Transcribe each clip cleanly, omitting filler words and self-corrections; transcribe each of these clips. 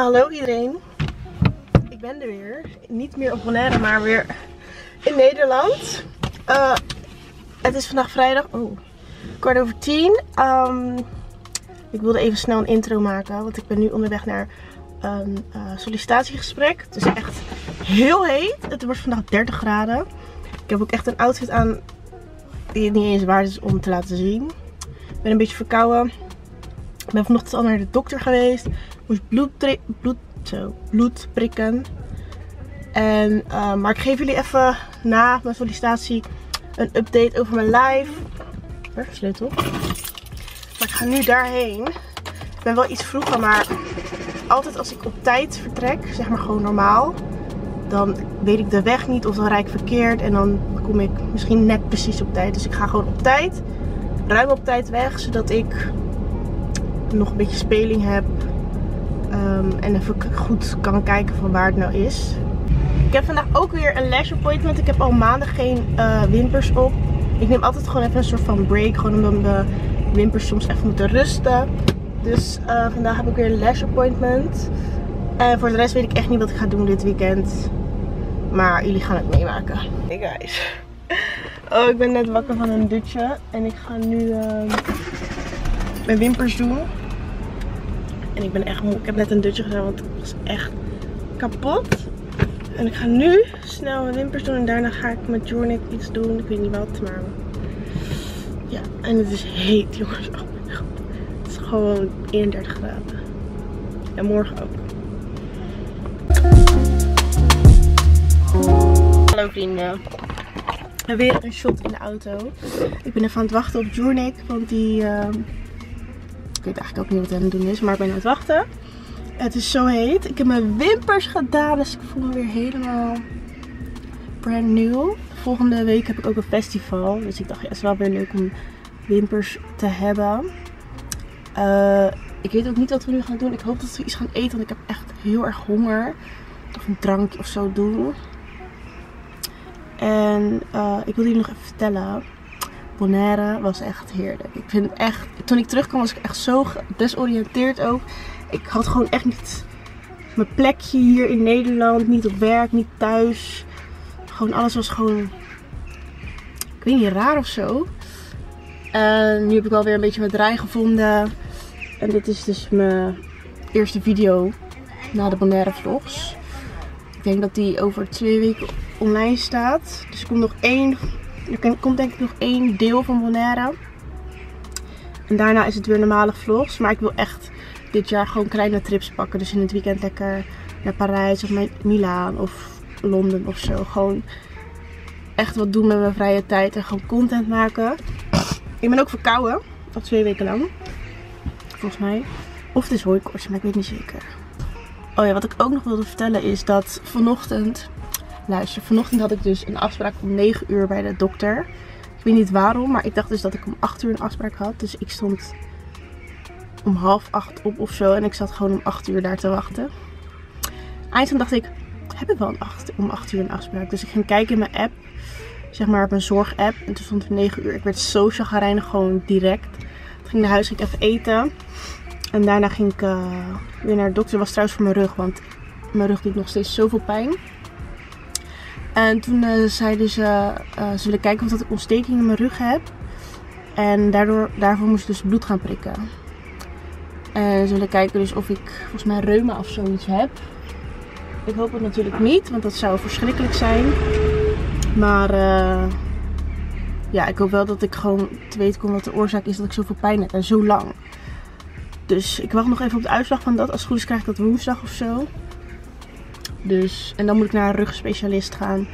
Hallo iedereen, ik ben er weer. Niet meer op Bonaire, maar weer in Nederland. Het is vandaag vrijdag, 10:15. Ik wilde even snel een intro maken, want ik ben nu onderweg naar een sollicitatiegesprek. Het is echt heel heet, het wordt vandaag 30 graden. Ik heb ook echt een outfit aan die het niet eens waard is om te laten zien. Ik ben een beetje verkouden. Ik ben vanochtend al naar de dokter geweest. Moest bloed prikken. Maar ik geef jullie even na mijn sollicitatie een update over mijn live. Waar is de sleutel? Maar ik ga nu daarheen. Ik ben wel iets vroeger, maar altijd als ik op tijd vertrek, zeg maar gewoon normaal, dan weet ik de weg niet of dan rijd ik verkeerd en dan kom ik misschien net precies op tijd. Dus ik ga gewoon op tijd, ruim op tijd weg, zodat ik nog een beetje speling heb en even goed kan kijken van waar het nou is. Ik heb vandaag ook weer een lash appointment. Ik heb al maanden geen wimpers op. Ik neem altijd gewoon even een soort van break, gewoon omdat mijn wimpers soms even moeten rusten. Dus vandaag heb ik weer een lash appointment. En voor de rest weet ik echt niet wat ik ga doen dit weekend. Maar jullie gaan het meemaken. Hey guys. Oh, ik ben net wakker van een dutje. En ik ga nu mijn wimpers doen. En ik ben echt moe. Ik heb net een dutje gedaan, want ik was echt kapot. En ik ga nu snel mijn wimpers doen. En daarna ga ik met Jornik iets doen. Ik weet niet wat, maar ja. En het is heet, jongens. Oh mijn god. Het is gewoon 31 graden. En morgen ook. Hallo vrienden. En weer een shot in de auto. Ik ben even aan het wachten op Jornik, want die ik weet eigenlijk ook niet wat hij aan het doen is, maar ik ben aan het wachten. Het is zo heet. Ik heb mijn wimpers gedaan, dus ik voel me weer helemaal brand new. Volgende week heb ik ook een festival, dus ik dacht ja, het is wel weer leuk om wimpers te hebben. Ik weet ook niet wat we nu gaan doen. Ik hoop dat we iets gaan eten, want ik heb echt heel erg honger. Of een drankje of zo doen. En ik wil jullie nog even vertellen. Bonaire was echt heerlijk. Ik vind echt, toen ik terugkwam was ik echt zo gedesoriënteerd ook. Ik had gewoon echt niet mijn plekje hier in Nederland. Niet op werk, niet thuis. Gewoon alles was gewoon, ik weet niet, raar of zo. En nu heb ik wel weer een beetje mijn draai gevonden. En dit is dus mijn eerste video na de Bonaire vlogs. Ik denk dat die over 2 weken online staat. Dus er komt denk ik nog 1 deel van Bonaire. En daarna is het weer normale vlogs. Maar ik wil echt dit jaar gewoon kleine trips pakken. Dus in het weekend lekker naar Parijs of naar Milaan of Londen of zo. Gewoon echt wat doen met mijn vrije tijd en gewoon content maken. Ik ben ook verkouden. Al 2 weken lang. Volgens mij. Of het is hooikoorts, maar ik weet niet zeker. Oh ja, wat ik ook nog wilde vertellen is dat vanochtend... Luister, vanochtend had ik dus een afspraak om 9 uur bij de dokter. Ik weet niet waarom, maar ik dacht dus dat ik om 8 uur een afspraak had. Dus ik stond om 7:30 op of zo. En ik zat gewoon om 8 uur daar te wachten. Eindelijk dacht ik, heb ik wel om 8 uur een afspraak? Dus ik ging kijken in mijn app, zeg maar op mijn zorgapp. En toen stond het 9 uur. Ik werd zo chagrijnig gewoon direct. Toen ging ik naar huis, ging ik even eten. En daarna ging ik weer naar de dokter. Dat was trouwens voor mijn rug, want mijn rug doet nog steeds zoveel pijn. En toen zeiden ze, ze willen kijken of ik ontsteking in mijn rug heb. En daarvoor moest ik dus bloed gaan prikken. En ze willen kijken dus of ik volgens mij reuma of zoiets heb. Ik hoop het natuurlijk niet, want dat zou verschrikkelijk zijn. Maar ja, ik hoop wel dat ik gewoon te weten kom wat de oorzaak is dat ik zoveel pijn heb en zo lang. Dus ik wacht nog even op de uitslag van dat. Als het goed is krijg ik dat woensdag of zo. Dus, en dan moet ik naar een rugspecialist gaan.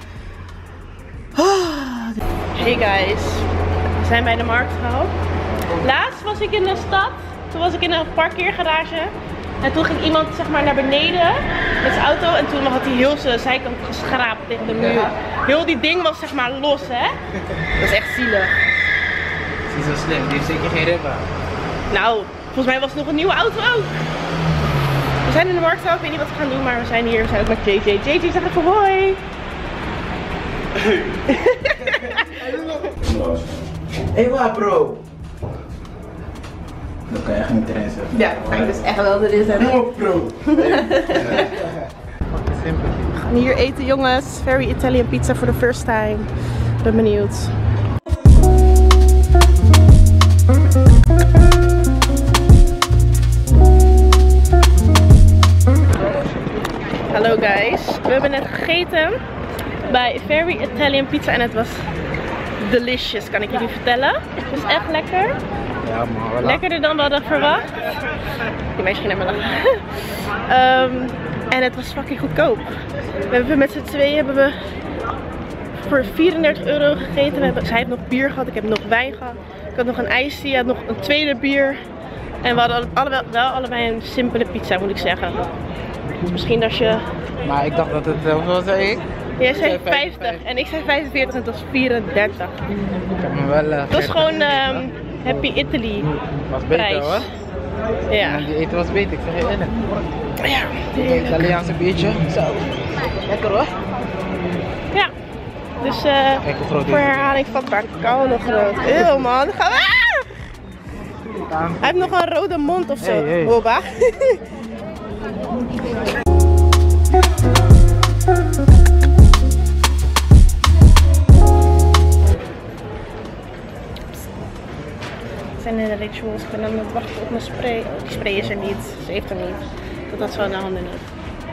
Hey guys, we zijn bij de marktvrouw. Laatst was ik in de stad. Toen was ik in een parkeergarage. En toen ging iemand zeg maar naar beneden met zijn auto. En toen had hij heel zijn zijkant geschraapt tegen de muur. Heel die ding was zeg maar los, hè. Dat is echt zielig. Het is niet zo slim, die heeft zeker geen remmen. Nou, volgens mij was het nog een nieuwe auto ook. We zijn in de markt, ik weet niet wat we gaan doen, maar we zijn hier. We zijn ook met JJ. JJ, zeg even hoi. Hey, waar bro? Dan kan je echt niet erin zetten. Ja, ga ik dus echt wel erin zetten. Oh bro! Simpel. We gaan hier eten jongens. Very Italian pizza for the first time. Ben benieuwd. Hallo guys. We hebben net gegeten bij Very Italian Pizza en het was delicious, kan ik jullie vertellen. Het was echt lekker. Ja man, voilà. Lekkerder dan we hadden verwacht. Die meisjes gingen naar me lachen. En het was fucking goedkoop. We hebben met z'n tweeën voor 34 euro gegeten. Zij heeft nog bier gehad, ik heb nog wijn gehad. Ik had nog een ijsje, hij had nog een tweede bier. En we hadden allebei een simpele pizza, moet ik zeggen. Dus misschien als je... Maar ik dacht dat het, hoeveel zei ik? Jij zei 50 en ik zei 45 en het was 34. Ik heb me wel... Het was gewoon Happy Italy was beter prijs. hoor. Ja. Die eten was beter, ik zeg je eerlijk. Ja, Het Italiaanse biertje. Zo. Lekker hoor. ja. Dus Kijk hoe groot voor is. herhaling vatbaar koude groot. Eeuw man, dan gaan we... Hij heeft nog een rode mond of zo. Hey. Boba. Het zijn de rituals. Ik ben aan het wachten op mijn spray. Oh, die spray is er niet. Ze heeft hem niet. Dat zo in de handen niet.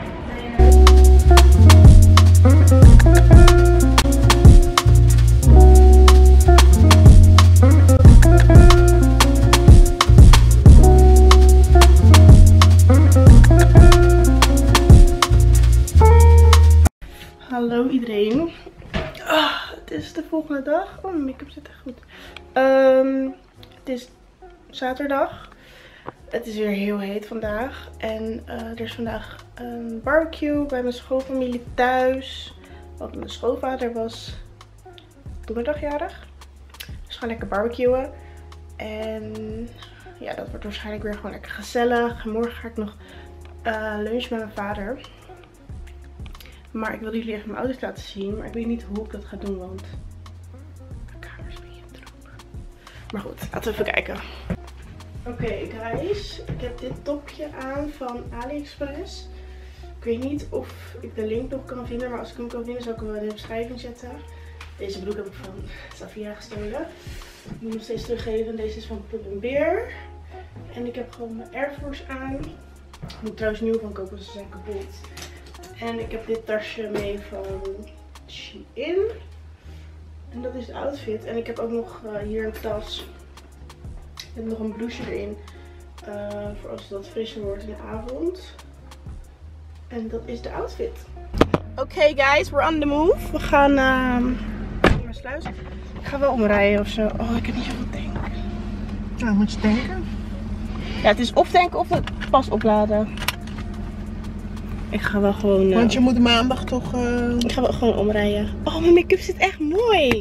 Hallo iedereen. Het is de volgende dag. Oh, mijn make-up zit echt goed. Het is zaterdag. Het is weer heel heet vandaag. En er is vandaag een barbecue bij mijn schoonfamilie thuis. Want mijn schoonvader was donderdagjarig. Dus we gaan lekker barbecuen. En ja, dat wordt waarschijnlijk weer gewoon lekker gezellig. En morgen ga ik nog lunchen met mijn vader. Maar ik wilde jullie even mijn outfit laten zien. Maar ik weet niet hoe ik dat ga doen, want de kamer is een beetje troep. Maar goed, laten we even kijken. Oké guys, ik heb dit topje aan van AliExpress. Ik weet niet of ik de link nog kan vinden, maar als ik hem kan vinden zal ik hem wel in de beschrijving zetten. Deze broek heb ik van Safia gestolen. Ik moet nog steeds teruggeven. Deze is van Pull & Bear. En ik heb gewoon mijn Air Force aan. Ik moet trouwens nieuw van kopen, want ze zijn kapot. En ik heb dit tasje mee van Shein. En dat is de outfit. En ik heb ook nog hier een tas. Ik heb nog een blouseje erin. Voor als het wat frisser wordt in de avond. En dat is de outfit. Oké guys, we're on the move. We gaan naar Sluis. Ik ga wel omrijden of zo. Oh, ik heb niet zoveel tank. Nou, moet je denken. Ja, het is of tanken of het pas opladen. Ik ga wel gewoon... Want je moet maandag toch... Ik ga wel gewoon omrijden. Oh, mijn make-up zit echt mooi.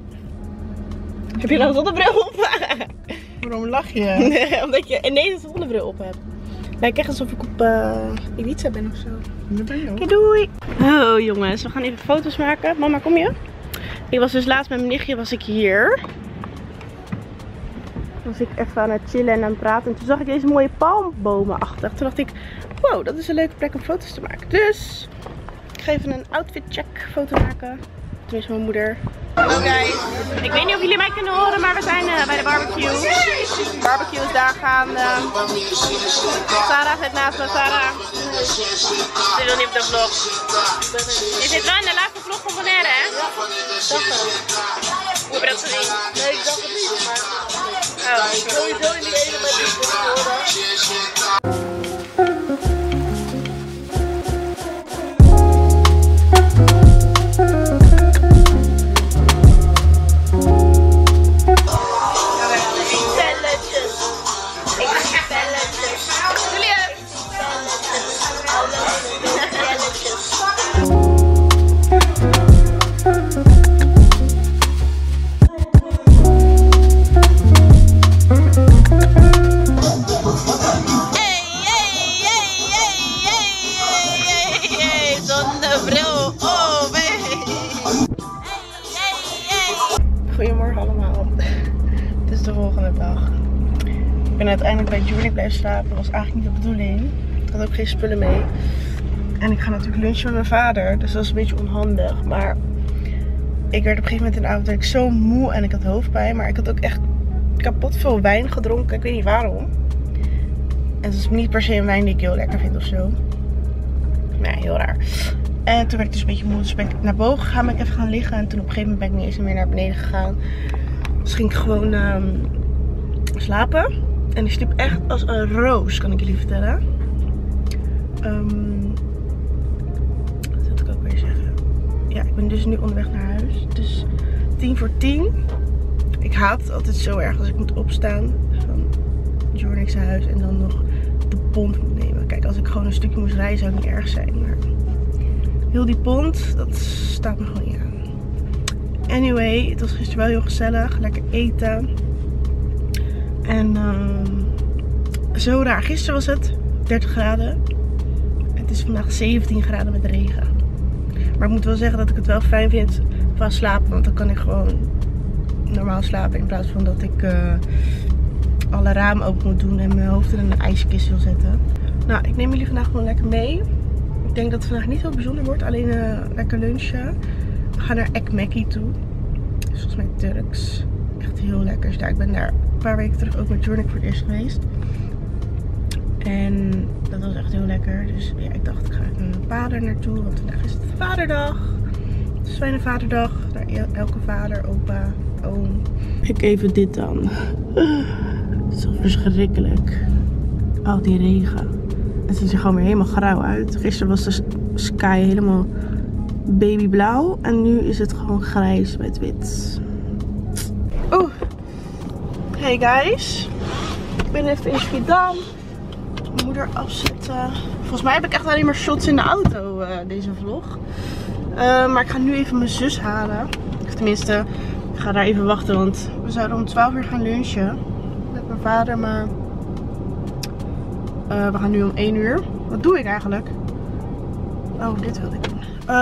Heb je nou zonnebril op? Waarom lach je? Nee, omdat je ineens een zonnebril op hebt. Lijkt echt alsof ik op Ibiza ben of zo. Dat ben je ook. Oké, doei. Oh jongens, we gaan even foto's maken. Mama, kom je? Ik was dus laatst met mijn nichtje was ik hier. Was ik even aan het chillen en aan het praten. En toen zag ik deze mooie palmbomen achter. Toen dacht ik, wow, dat is een leuke plek om foto's te maken. Dus ik ga even een outfit check foto maken. Tenminste mijn moeder. Hallo guys. Ik weet niet of jullie mij kunnen horen, maar we zijn bij de barbecue. De barbecue is daar gaan. Sarah zit naast me. Sarah. Ze wil niet op de vlog. Je zit wel in de laatste vlog van Bonaire, hè? Ja, dacht het. Hoe heb je dat gezien? Nee, ik dacht het niet. Maar... Oh. Sowieso in die ene met die horen. ben uiteindelijk bij Journick blijven slapen. Dat was eigenlijk niet de bedoeling. Ik had ook geen spullen mee. En ik ga natuurlijk lunchen met mijn vader. Dus dat is een beetje onhandig. Maar ik werd op een gegeven moment in de avond werd ik zo moe en ik had hoofdpijn. Maar ik had ook echt kapot veel wijn gedronken. Ik weet niet waarom. En het is niet per se een wijn die ik heel lekker vind of zo. Nee, heel raar. En toen werd ik dus een beetje moe. Dus ben ik naar boven gegaan, ben ik even gaan liggen. En toen op een gegeven moment ben ik niet eens meer naar beneden gegaan. Dus ging ik gewoon slapen. En ik sliep echt als een roos, kan ik jullie vertellen. Wat wil ik ook weer zeggen? Ja, ik ben dus nu onderweg naar huis. Het is 9:50. Ik haat het altijd zo erg als ik moet opstaan van Journick's huis en dan nog de pont moet nemen. Kijk, als ik gewoon een stukje moest rijden zou het niet erg zijn. Maar heel die pont, dat staat me gewoon niet aan. Anyway, het was gisteren wel heel gezellig. Lekker eten. En zo raar. Gisteren was het 30 graden. Het is vandaag 17 graden met regen. Maar ik moet wel zeggen dat ik het wel fijn vind van slapen. Want dan kan ik gewoon normaal slapen. In plaats van dat ik alle ramen open moet doen en mijn hoofd in een ijskist wil zetten. Nou, ik neem jullie vandaag gewoon lekker mee. Ik denk dat het vandaag niet heel bijzonder wordt. Alleen lekker lunchen. We gaan naar Ekmekki toe. Dat is volgens mij Turks. Echt heel lekker daar. Ik ben daar een paar weken terug ook met Journick voor het eerst geweest. En dat was echt heel lekker. Dus ja, ik dacht ik ga met mijn vader naartoe. Want vandaag is het vaderdag. Het is fijne vaderdag. Naar elke vader, opa, oom. Kijk even dit dan. Het is zo verschrikkelijk. Al die regen. Het ziet er gewoon weer helemaal grauw uit. Gisteren was de sky helemaal babyblauw. En nu is het gewoon grijs met wit. Oeh. Hey guys. Ik ben even in Schiedam. Mijn moeder afzetten. Volgens mij heb ik echt alleen maar shots in de auto deze vlog. Maar ik ga nu even mijn zus halen. Of tenminste, ik ga daar even wachten. Want we zouden om 12 uur gaan lunchen. Met mijn vader, maar we gaan nu om 1 uur. Wat doe ik eigenlijk? Oh, dit wilde ik doen.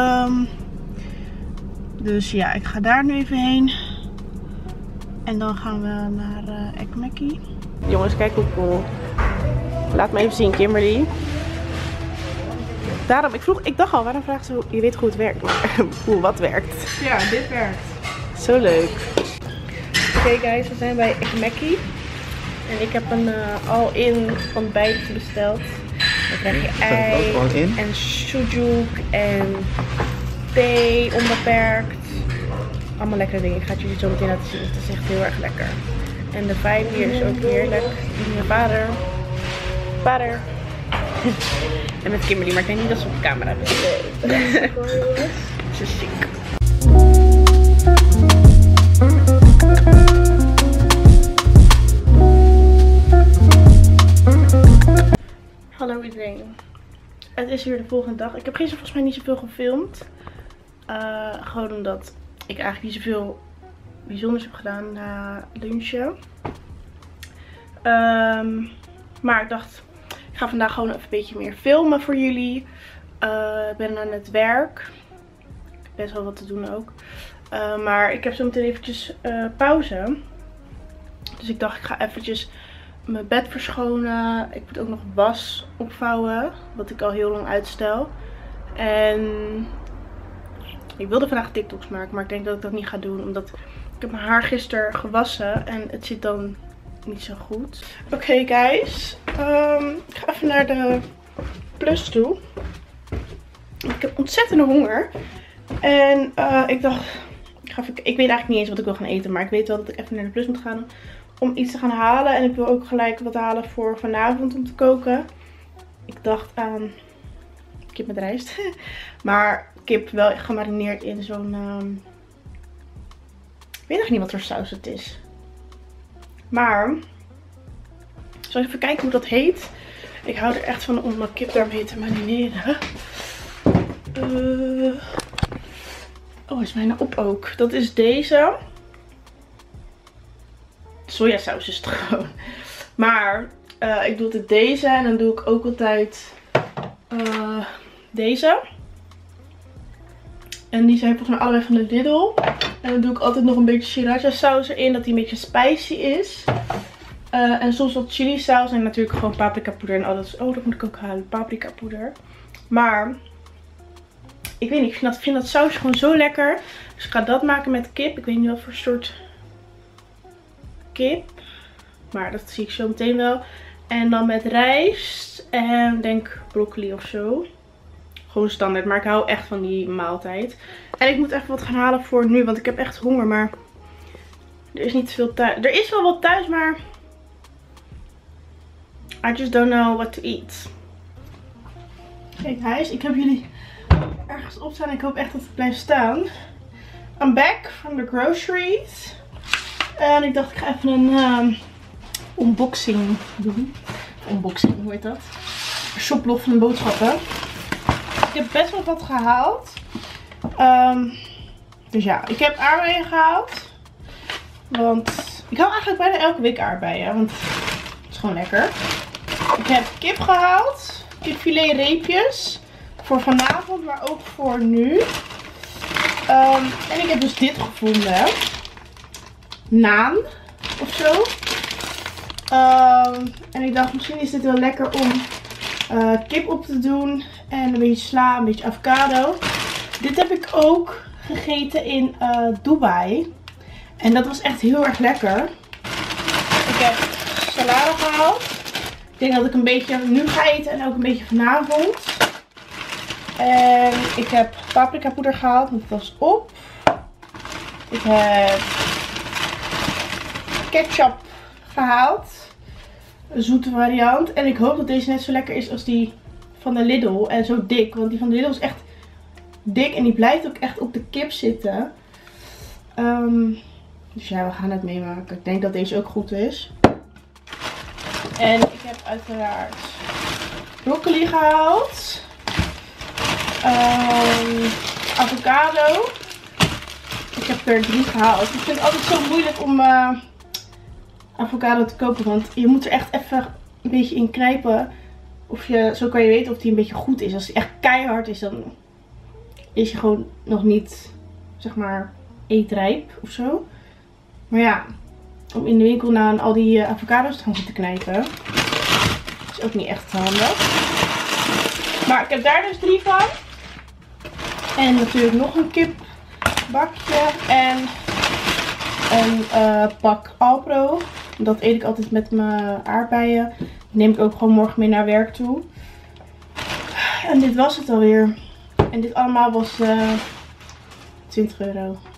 Dus ja, ik ga daar nu even heen. En dan gaan we naar Ekmekki. Jongens, kijk hoe cool. Laat me even zien, Kimberly. Daarom, ik dacht al, waarom vraagt ze, je weet hoe het werkt. Maar wat werkt? Ja, dit werkt. Zo leuk. Oké guys, we zijn bij Ekmekki. En ik heb een all-in ontbijt besteld. Dan krijg je ei en sujuk en thee onbeperkt. Allemaal lekkere dingen. Ik ga het jullie zo meteen laten zien. Het is echt heel erg lekker. En de vibe hier is ook heerlijk. Met mijn vader. En met Kimberly, maar ik denk niet dat ze op de camera is. Ze is ziek. Hallo iedereen. Het is weer de volgende dag. Ik heb gisteren volgens mij niet zoveel gefilmd. Gewoon omdat ik eigenlijk niet zoveel bijzonders heb gedaan na lunchen. Maar ik dacht, ik ga vandaag gewoon even een beetje meer filmen voor jullie. Ik ben aan het werk. Ik heb best wel wat te doen ook. Maar ik heb zo meteen eventjes pauze. Dus ik dacht, ik ga eventjes mijn bed verschonen. Ik moet ook nog was opvouwen. Wat ik al heel lang uitstel. En ik wilde vandaag TikToks maken. Maar ik denk dat ik dat niet ga doen. Omdat ik heb mijn haar gisteren gewassen. En het zit dan niet zo goed. Oké guys. Ik ga even naar de Plus toe. Ik heb ontzettende honger. En ik dacht, ik weet eigenlijk niet eens wat ik wil gaan eten. Maar ik weet wel dat ik even naar de Plus moet gaan om iets te gaan halen. En ik wil ook gelijk wat halen voor vanavond om te koken. Ik dacht aan kip met rijst. Maar kip wel gemarineerd in zo'n ik weet nog niet wat voor saus het is. Maar ik zal even kijken hoe dat heet. Ik hou er echt van om mijn kip daarmee te marineren. Oh, hij is bijna op ook. Dat is deze. Sojasaus is het gewoon. Maar ik doe altijd deze. En dan doe ik ook altijd deze. En die zijn volgens mij allebei van de Lidl. En dan doe ik altijd nog een beetje sriracha saus erin. Dat die een beetje spicy is. En soms wat chili saus en natuurlijk gewoon paprika poeder en alles. Oh, dat moet ik ook halen. Paprika poeder. Maar ik weet niet, ik vind dat saus gewoon zo lekker. Dus ik ga dat maken met kip. Ik weet niet wat voor soort kip. Maar dat zie ik zo meteen wel. En dan met rijst en denk broccoli of zo. Gewoon standaard, maar ik hou echt van die maaltijd. En ik moet even wat gaan halen voor nu, want ik heb echt honger. Maar er is niet veel thuis. Er is wel wat thuis, maar I just don't know what to eat. Kijk huis, ik heb jullie ergens op staan. Ik hoop echt dat het blijft staan. I'm back from the groceries. En ik dacht ik ga even een unboxing doen. Unboxing, hoe heet dat? Shoplog van de boodschappen. Ik heb best wel wat gehaald. Dus ja, ik heb aardbeien gehaald. Want ik haal eigenlijk bijna elke week aardbeien. Want het is gewoon lekker. Ik heb kip gehaald. Kipfilet reepjes. Voor vanavond, maar ook voor nu. En ik heb dus dit gevonden. Naan of zo. En ik dacht misschien is dit wel lekker om kip op te doen. En een beetje sla, een beetje avocado. Dit heb ik ook gegeten in Dubai. En dat was echt heel erg lekker. Ik heb salade gehaald. Ik denk dat ik een beetje nu ga eten en ook een beetje vanavond. En ik heb paprika poeder gehaald, want dat was op. Ik heb ketchup gehaald. Een zoete variant. En ik hoop dat deze net zo lekker is als die van de Lidl. En zo dik. Want die van de Lidl is echt dik. En die blijft ook echt op de kip zitten. Dus ja, we gaan het meemaken. Ik denk dat deze ook goed is. En ik heb uiteraard broccoli gehaald. Avocado. Ik heb er 3 gehaald. Ik vind het altijd zo moeilijk om avocado te kopen. Want je moet er echt even een beetje in knijpen. Zo kan je weten of die een beetje goed is. Als die echt keihard is, dan is hij gewoon nog niet, zeg maar, eetrijp of zo. Maar ja, om in de winkel na al die avocado's te gaan zitten knijpen, is ook niet echt handig. Maar ik heb daar dus 3 van. En natuurlijk nog een kipbakje. En een pak Alpro. Dat eet ik altijd met mijn aardbeien. Die neem ik ook gewoon morgen mee naar werk toe. En dit was het alweer. En dit allemaal was 20 euro.